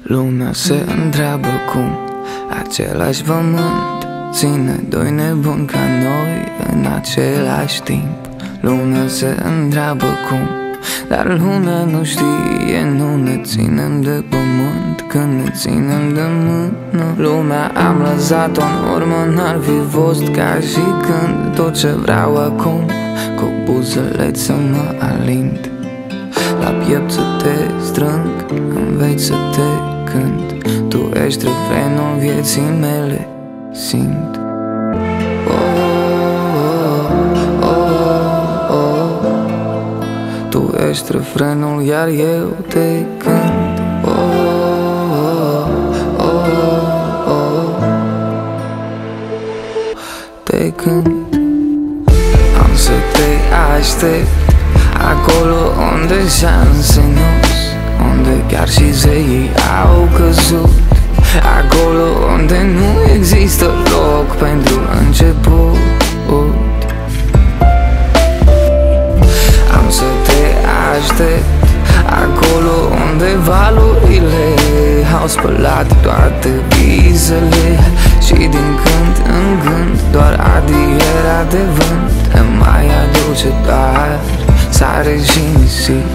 Lumea se întreabă cum același pământ ține doi nebuni ca noi în același timp. Lumea se întreabă cum, dar lumea nu știe. Nu ne ținem de pământ când ne ținem de mână. Lumea am lăsat-o în urmă, n-ar fi fost ca și când. Tot ce vreau acum, cu buzele să mă alint, la piept să te strâng, înveți să te cânt. Tu ești refrenul vieții mele, simt. Tu ești refrenul, iar eu te cânt. Te cânt. Am să te aștept acolo unde șanse nu-s, unde chiar și zeii au căzut, acolo unde nu există loc pentru început. Am să te aștept acolo unde valurile au spălat toate visele și din când în gând doar adierea de vânt îmi mai aduce doar sare și nisip.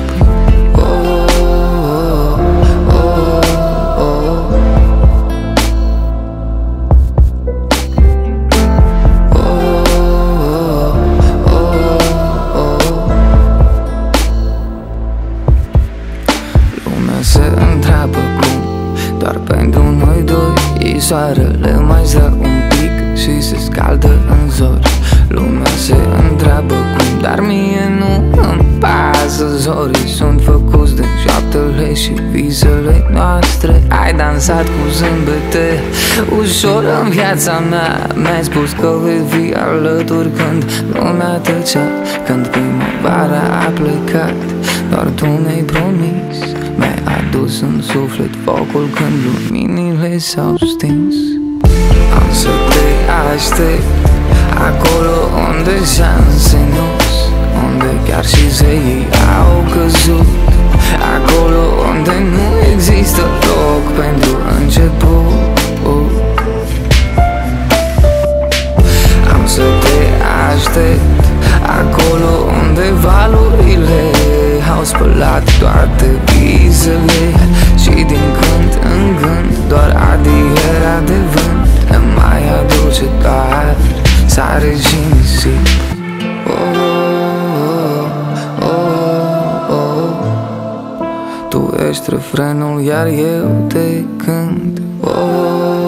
Se întreabă cum, doar pentru noi doi soarele mai stă un pic și se scaldă în zori. Lumea se întreabă cum, dar mie nu îmi pasă. Zorii sunt făcuți de șoaptele și visele noastre. Ai dansat cu zâmbete ușor în viața mea. Mi-ai spus că vei fi alături când lumea tăcea, când primăvara a plecat. Doar tu mi-ai promis, mi-ai adus în suflet focul când luminile s-au stins. Am să te aștept acolo unde șanse nu-s, unde chiar și zeii au căzut, acolo unde nu există loc pentru început. Am să te aștept acolo unde valurile au spălat toate visele și din când în gând doar adierea de vânt îmi mai aduce doar sare și nisip. Tu ești refrenul, iar eu te cânt.